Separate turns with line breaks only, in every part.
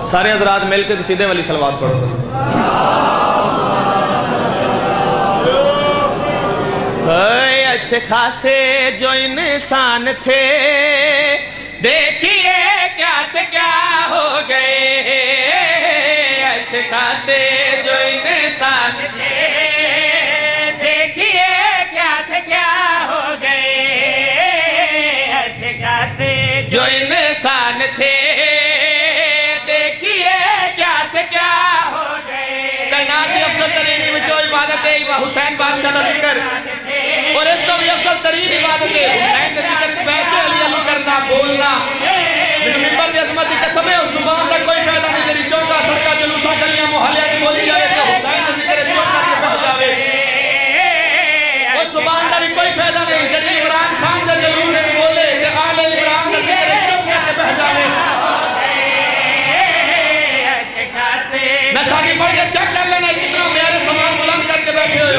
سارے حضرات مل کے قصیدے والی صلوات پڑھو. اچھے خاصے جو انسان تھے دیکھیے کیا سے کیا ہو گئے. اچھے خاصے جو انسان تھے دیکھیے کیا سے کیا ہو گئے. اچھے خاصے جو انسان تھے دیکھیے کیا سے کیا ہو گئے. کائنات کی افضل ترین جو عبادت ہے حسین بادشاہ کا ذکر اور اس کو بھی افضل ترین عبادت ہے حسین کا ذکر بیٹھ کے علی علی کرنا بولنا. ممبر کی عظمت کی قسم ہے اس زبان کا کوئی فائدہ نہیں جڑی چوکا سڑکا جلوسا گلیاں محلے کی بولی جائے کہ حسین کا ذکر چوک کر کے پہنچ جاوے. اس زبان کا بھی کوئی فائدہ نہیں جڑی عمران خان کا جلوس ہے بولے کہ آل عمران کا ذکر چوک کر کے پہنچ جاوے. میں ساری پڑھ کے چیک کر لینا کتنا میرے سامان بلند کر کے بیٹھے ہوئے ہو.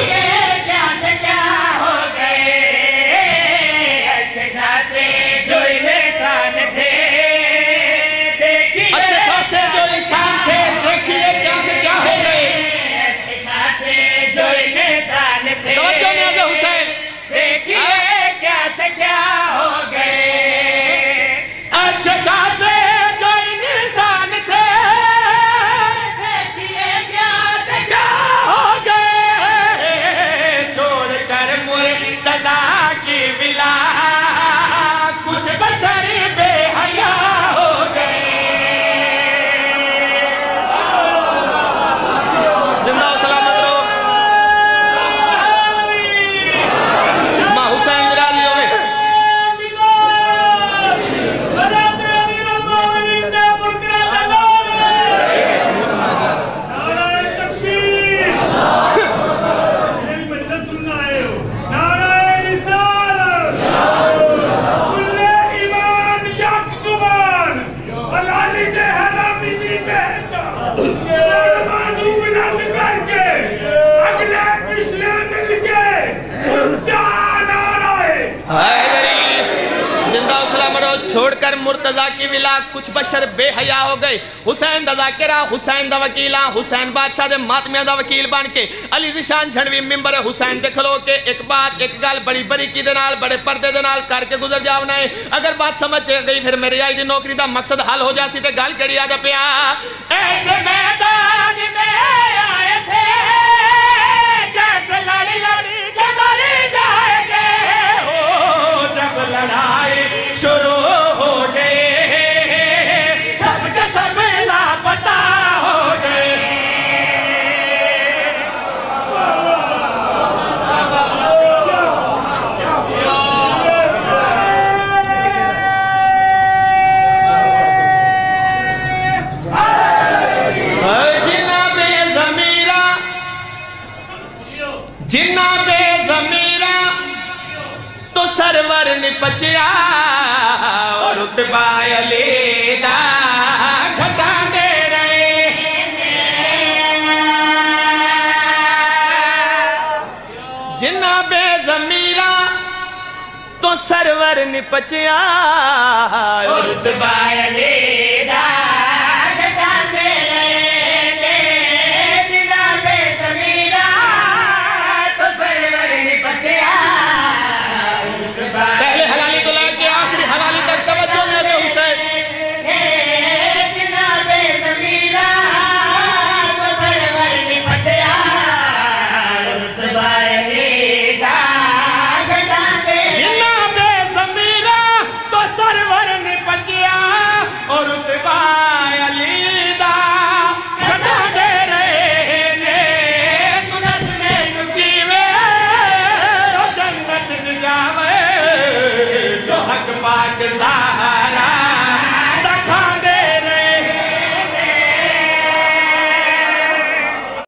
چھوڑ کر مرتضیٰ کی ولا کچھ بشر بے حیا ہو گئے. حسین دا ذاکرہ حسین دا وکیلاں حسین بادشاہ دے ماتمیاں دا وکیل بن کے علی ذیشان جھنوی ممبر حسین دے کھلو کے ایک بات ایک گل بڑی بڑی کی دنال بڑے پردے دنال کر کے گزر جاونا ہے. اگر بات سمجھ گئی پھر میری آئی دی نوکری دا مقصد حل ہو جاسی تے گل کڑی آدھا پیا. ایسے میدان میں آئے تھے جیسے لڑی لڑی کے مری جائیں گے. ہو جب لڑائی شروع سرور نپچیا اور رتبہ علی دا گھٹا دے رہے. جنہ بے ضمیرہ تو سرور نپچیا اور رتبہ علی دا گھٹا دے رہے. جنہ بے ضمیرہ تو سرور نپچیا پہلے حلالی تو لائے کہ آخری حلالی تک توجہ میں دے حسین. جناب زمیرہ تو سرور نپچیا رتبہ علی دا گھٹا دے. جناب زمیرہ تو سرور نپچیا اور رتبہ